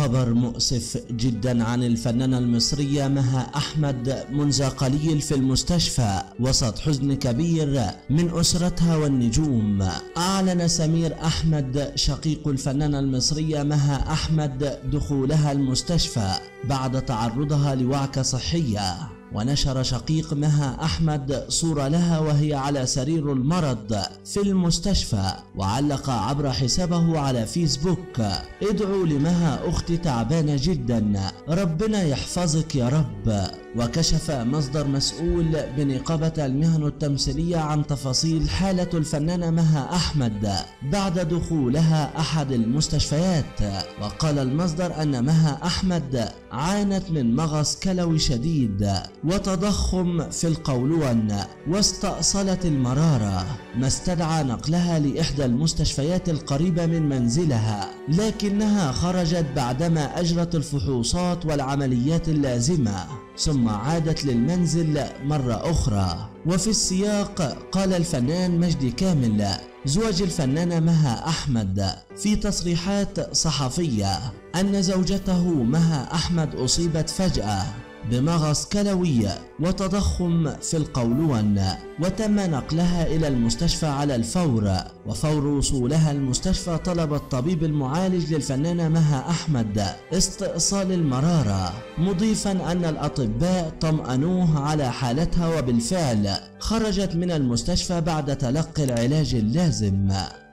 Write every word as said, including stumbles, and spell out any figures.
خبر مؤسف جدا عن الفنانة المصرية مها أحمد منذ قليل في المستشفى وسط حزن كبير من أسرتها والنجوم. أعلن سمير أحمد شقيق الفنانة المصرية مها أحمد دخولها المستشفى بعد تعرضها لوعكة صحية، ونشر شقيق مها أحمد صورة لها وهي على سرير المرض في المستشفى، وعلق عبر حسابه على فيسبوك: ادعوا لمها أختي تعبانة جدا، ربنا يحفظك يا رب. وكشف مصدر مسؤول بنقابة المهن التمثيلية عن تفاصيل حالة الفنانة مها أحمد بعد دخولها أحد المستشفيات، وقال المصدر أن مها أحمد عانت من مغص كلوي شديد وتضخم في القولون واستأصلت المرارة، ما استدعى نقلها لإحدى المستشفيات القريبة من منزلها، لكنها خرجت بعدما أجرت الفحوصات والعمليات اللازمة ثم عادت للمنزل مرة أخرى. وفي السياق قال الفنان مجدي كامل زوج الفنانة مها أحمد في تصريحات صحفية أن زوجته مها أحمد أصيبت فجأة بمغص كلوي وتضخم في القولون، وتم نقلها إلى المستشفى على الفور، وفور وصولها المستشفى طلب الطبيب المعالج للفنانة مها أحمد استئصال المرارة، مضيفا أن الأطباء طمأنوه على حالتها وبالفعل خرجت من المستشفى بعد تلقي العلاج اللازم.